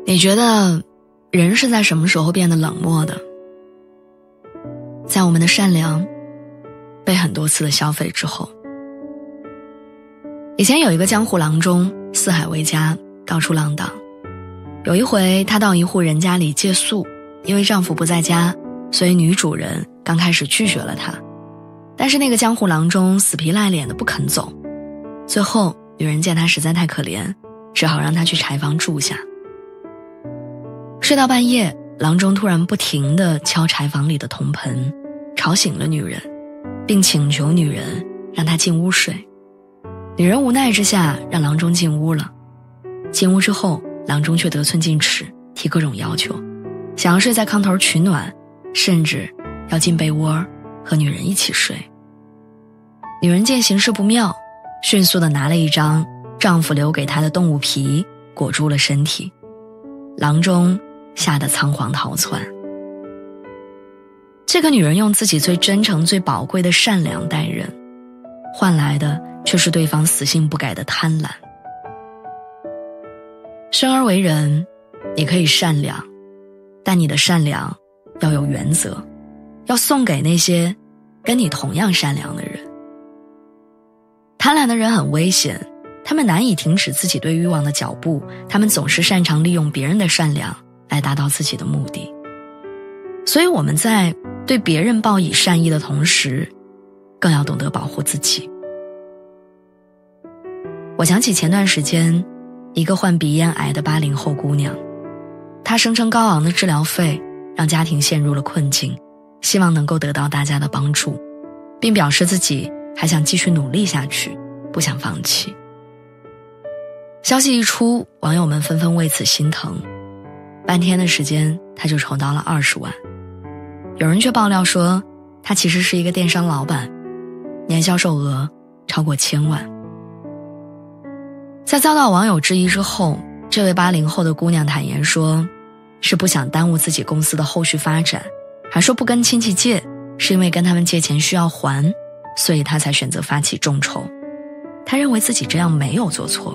你觉得人是在什么时候变得冷漠的？在我们的善良被很多次的消费之后。以前有一个江湖郎中，四海为家，到处浪荡。有一回他到一户人家里借宿，因为丈夫不在家，所以女主人刚开始拒绝了他。但是那个江湖郎中死皮赖脸的不肯走，最后女人见他实在太可怜，只好让他去柴房住下。睡到半夜，郎中突然不停地敲柴房里的铜盆，吵醒了女人，并请求女人让他进屋睡。女人无奈之下让郎中进屋了。进屋之后，郎中却得寸进尺，提各种要求，想要睡在炕头取暖，甚至要进被窝和女人一起睡。女人见形势不妙，迅速地拿了一张丈夫留给她的动物皮裹住了身体。郎中吓得仓皇逃窜。这个女人用自己最真诚最宝贵的善良待人，换来的却是对方死性不改的贪婪。生而为人，你可以善良，但你的善良要有原则，要送给那些跟你同样善良的人。贪婪的人很危险，他们难以停止自己对欲望的脚步，他们总是擅长利用别人的善良来达到自己的目的。所以我们在对别人报以善意的同时，更要懂得保护自己。我想起前段时间一个患鼻咽癌的80后姑娘，她声称高昂的治疗费让家庭陷入了困境，希望能够得到大家的帮助，并表示自己还想继续努力下去，不想放弃。消息一出，网友们纷纷为此心疼，半天的时间她就筹到了20万。有人却爆料说，她其实是一个电商老板，年销售额超过1000万。在遭到网友质疑之后，这位80后的姑娘坦言说，是不想耽误自己公司的后续发展，还说不跟亲戚借，是因为跟他们借钱需要还，所以她才选择发起众筹。她认为自己这样没有做错。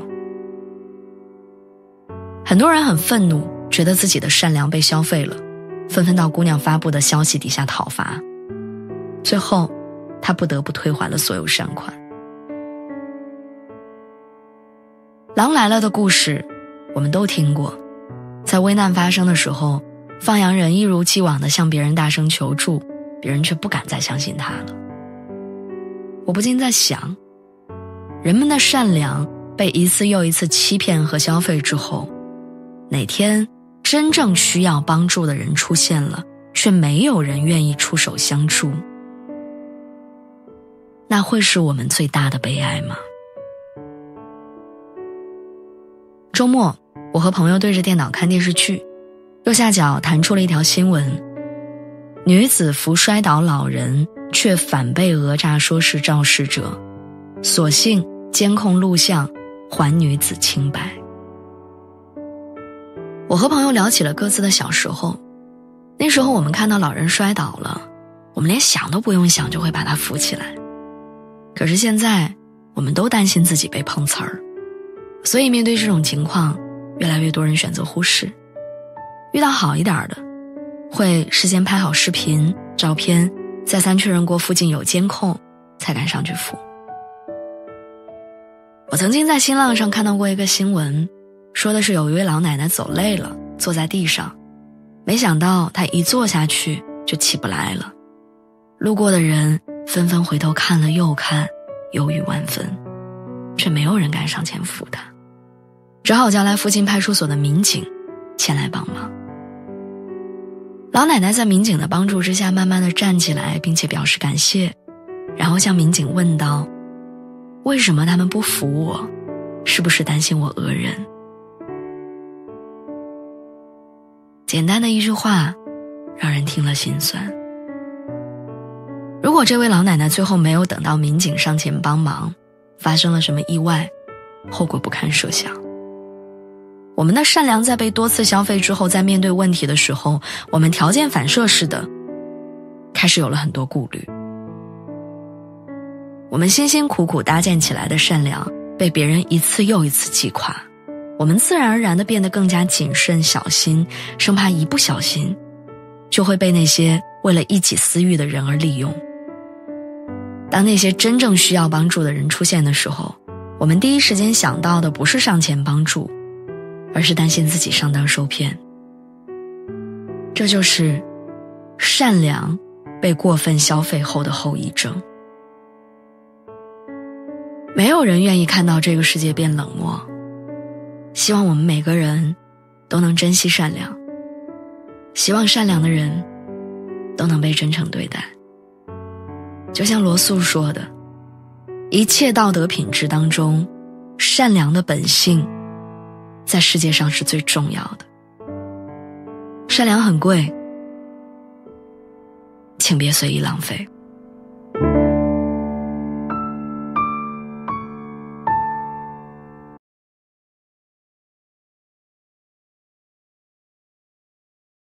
很多人很愤怒，觉得自己的善良被消费了，纷纷到姑娘发布的消息底下讨伐。最后，她不得不退还了所有善款。狼来了的故事我们都听过，在危难发生的时候，放羊人一如既往地向别人大声求助，别人却不敢再相信他了。我不禁在想，人们的善良被一次又一次欺骗和消费之后，哪天真正需要帮助的人出现了，却没有人愿意出手相助，那会是我们最大的悲哀吗？周末，我和朋友对着电脑看电视剧，右下角弹出了一条新闻：女子扶摔倒老人，却反被讹诈说是肇事者，所幸监控录像还女子清白。我和朋友聊起了各自的小时候，那时候我们看到老人摔倒了，我们连想都不用想就会把他扶起来。可是现在，我们都担心自己被碰瓷儿，所以面对这种情况，越来越多人选择忽视。遇到好一点的，会事先拍好视频、照片，再三确认过附近有监控，才敢上去扶。我曾经在新浪上看到过一个新闻，说的是有一位老奶奶走累了，坐在地上，没想到她一坐下去就起不来了。路过的人纷纷回头看了又看，忧郁万分，却没有人敢上前扶她，只好叫来附近派出所的民警前来帮忙。老奶奶在民警的帮助之下慢慢地站起来，并且表示感谢，然后向民警问道，为什么他们不扶我？是不是担心我讹人？简单的一句话，让人听了心酸。如果这位老奶奶最后没有等到民警上前帮忙，发生了什么意外，后果不堪设想。我们的善良在被多次消费之后，在面对问题的时候，我们条件反射似的开始有了很多顾虑。我们辛辛苦苦搭建起来的善良被别人一次又一次击垮， 我们自然而然地变得更加谨慎小心，生怕一不小心就会被那些为了一己私欲的人而利用。当那些真正需要帮助的人出现的时候，我们第一时间想到的不是上前帮助，而是担心自己上当受骗。这就是善良被过分消费后的后遗症。没有人愿意看到这个世界变冷漠，希望我们每个人都能珍惜善良，希望善良的人都能被真诚对待。就像罗素说的，一切道德品质当中，善良的本性在世界上是最重要的。善良很贵，请别随意浪费。